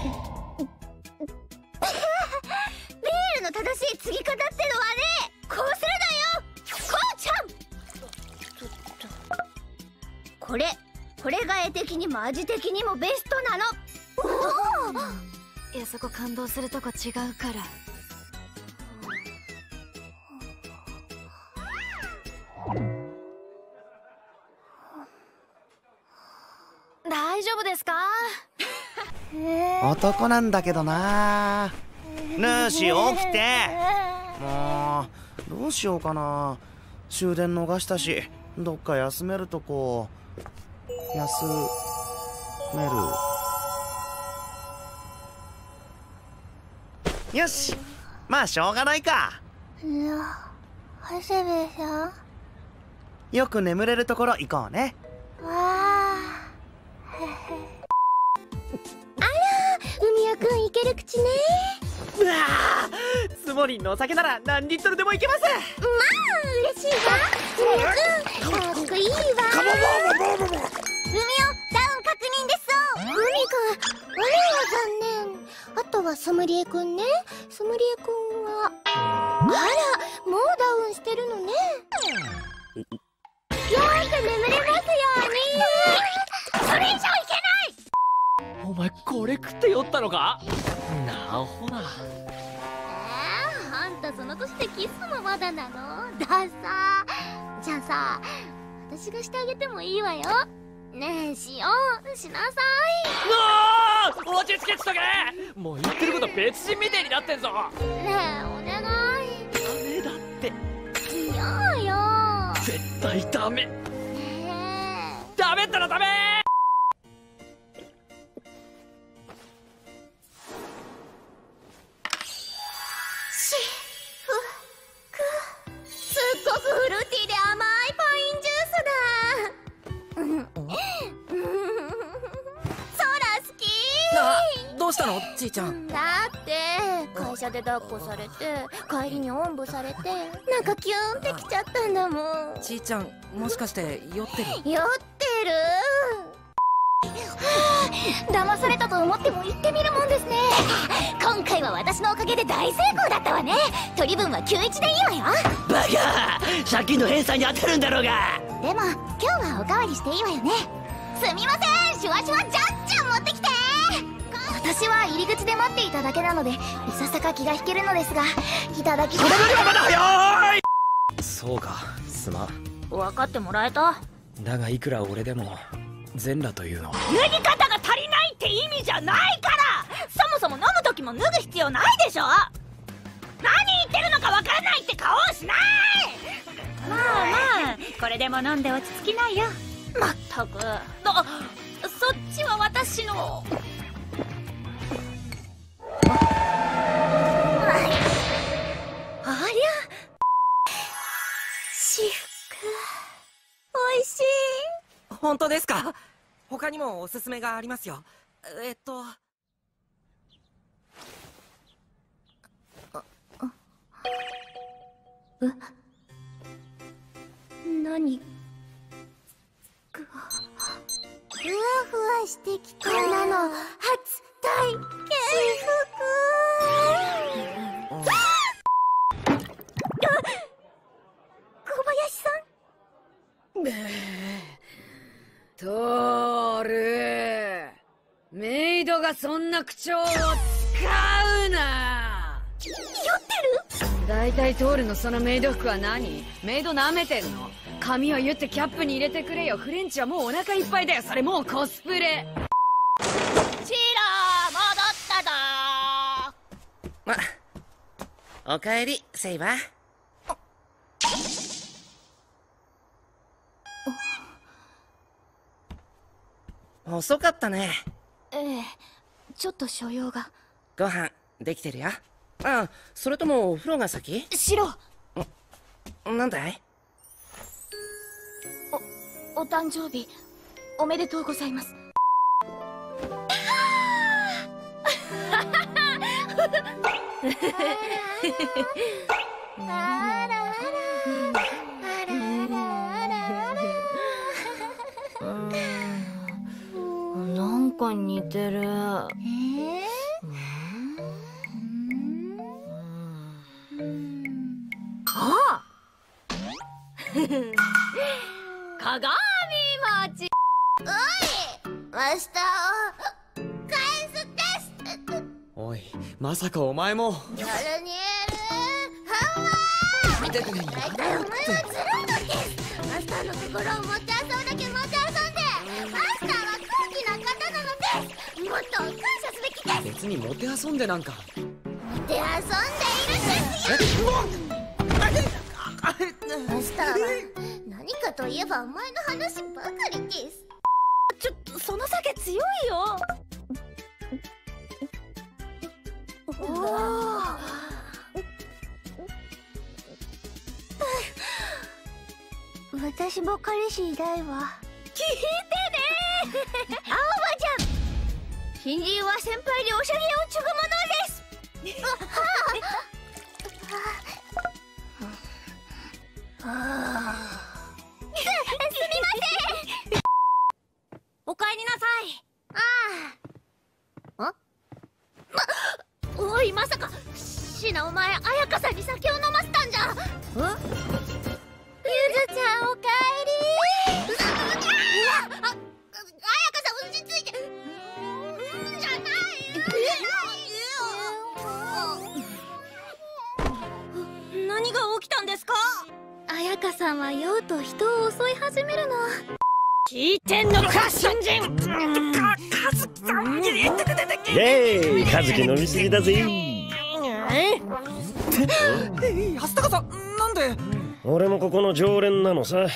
ルの正しい継ぎ方ってのはね、こうするだよ、こうちゃん。これが絵的にも味的にもベストなの。 いや、そこ感動するとこ違うから。大丈夫ですか？ 男なんだけどな。ヌーシー起きて。もうどうしようかな。終電逃したし、どっか休めるとこ休める。よし、まあしょうがないか。よく眠れるところ行こうね。 海谷くん、いける口ね。 うわー、つもりんのお酒なら何リットルでもいけます。 まあ嬉しいわ。海谷くんかっこいいわ。海よ、ダウン確認ですそう。海くん、あれは残念。あとはソムリエくんね。ソムリエくんはあら、もうダウンしてるのね。よーく眠れますように。それ以上いけない。 お前これ食って酔ったのか。なあほら。 あんたその年でキスもまだなの？ださ。じゃあさ、私がしてあげてもいいわよ。ねえ、しなさい。 なあ、落ち着けっとけ。もう言ってること別人みてえになってんぞ。 ねえ、お願い。 ダメだって。 しようよ。 絶対ダメ。 ねえ。 ダメったらダメ。 すっごくフルーティーで甘いパインジュースだ。空好き。 どうしたのちーちゃん。 だって会社で抱っこされて、帰りにおんぶされて、なんかキューンってきちゃったんだもん。 ちーちゃん、もしかして酔ってる？ 酔ってる。騙されたと思っても行ってみるもんですね。今回は私のおかげで大成功だったわね。取り分は91でいいわよ。 バカ、借金の返済に当たるんだろうが。 でも今日はおかわりしていいわよね。すみません、シュワシュワじゃんじゃん持ってきて。私は入り口で待っていただけなので、いささか気が引けるのですが、いただきます。 それよりはまだ早い。 そうか、すまん。 分かってもらえた？ だがいくら俺でも全裸というのは脱ぎ方が足りないって意味じゃないから。そもそも飲む時も脱ぐ必要ないでしょ。何言ってるのかわからないって顔をしない。まあまあ、これでも飲んで落ち着きないよ。まったく。そっちは私の。ありゃ、至福おいしい。 本当ですか？他にもおすすめがありますよ。 何がふわふわしてきた。こんなの初体験。至福。小林さん。 トール、メイドがそんな口調を使うな。 酔ってる？ だいたいトールのそのメイド服は何？メイド舐めてんの？髪を言ってキャップに入れてくれよ。フレンチはもうお腹いっぱいだよ。それもうコスプレ。 シーラー戻ったぞ。 おかえりセイバー。遅かったね。 ええ、ちょっと所用が。 ご飯できてるよ。あ、それともお風呂が先？ しろ。 なんだい？ お誕生日おめでとうございます。 なんか似てる。 鏡餅。 マスターを返すです。 おい、まさかお前も。 ヤルニエルハンマー。 見てくれ。 大体お前はずるいのです。マスターの心を持って遊ぶだけ持って遊んで、マスターは空気な方なのです。もっと感謝すべきです。 別にモテ遊んでなんか。 持って遊んでいるんですよ。マスターは何かといえばお前の話ばかりです。 ちょっとその酒強いよ。 私も彼氏いないわ。 聞いてね青葉ちゃん、新人は先輩におしゃれを継ぐものです。すみません。 おかえりなさい。 おい、まさかシナお前彩香さんに酒を飲ませたんじゃ。ゆずちゃんおかえり。彩香さん落ち着いて。じゃない。 何が起きたんですか？ 彩香さんは酔うと人を襲い始めるの。 聞いてんのか、新人。 イエーイ、カズキ飲みすぎだぜ。 安高さん、なんで？ 俺もここの常連なのさ。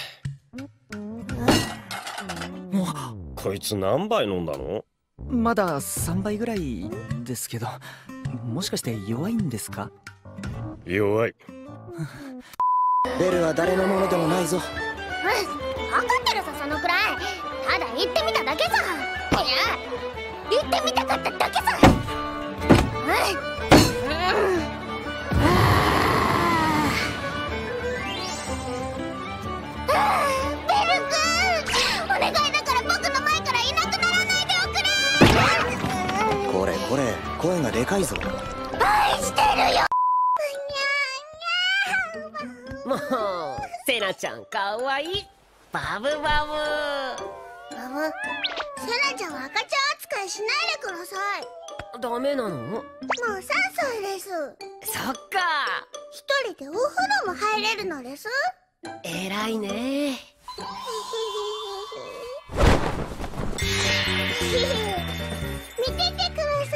こいつ何杯飲んだの？ まだ3杯ぐらいですけど、もしかして弱いんですか？ 弱い。 ベルは誰のものでもないぞ。 分かってるさ、そのくらい。ただ言ってみただけさ。いや、言ってみたかっただけさ。ベル君、お願いだから僕の前からいなくならないでおくれ。 これこれ、声がでかいぞ。 愛してるよ。 もうセナちゃんかわいい。バブバブ。 セナちゃんは赤ちゃん扱いしないでください。 ダメなの？ もう3歳です。 そっか。 一人でお風呂も入れるのです。 偉いね。 見ててくださ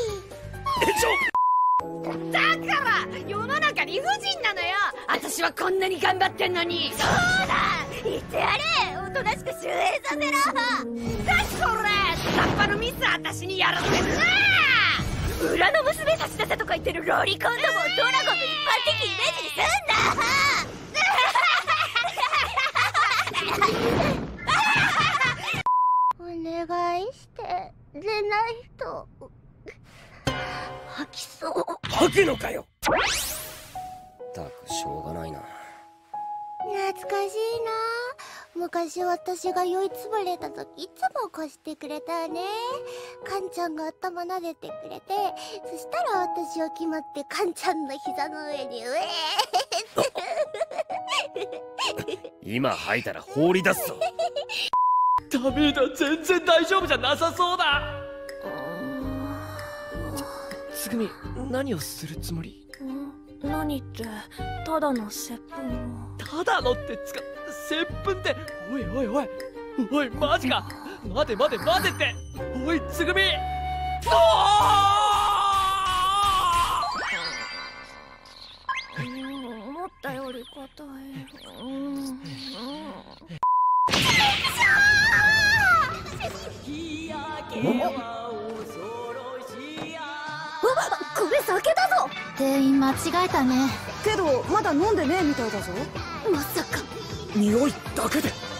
い。 だから世の中理不尽なのよ。私はこんなに頑張ってんのに。 そうだ、言ってやれ。おとなしく周平させろ。 何それ、下っ端のミス私にやらせるな。 裏の娘差し出せとか言ってるロリコンどもをドラゴンの一般的イメージにすお願いして出ないと吐きそう。 吐くのかよ。ったくしょうがないな。 懐かしいな。昔私が酔いつぶれた時いつも貸してくれたね。カンちゃんが頭撫でてくれて、そしたら私は決まってカンちゃんの膝の上に今吐いたら放り出すぞ。 ダメだ、全然大丈夫じゃなさそうだ。つぐみ、何をするつもり？ 何って、ただの接吻を。 ただのって接吻って。おいおいおいおい、マジか。待て待て待てって。おい、つぐみ。 思ったより硬い。 これ酒だぞ。店員間違えたね。 けどまだ飲んでねえみたいだぞ。 まさか匂いだけで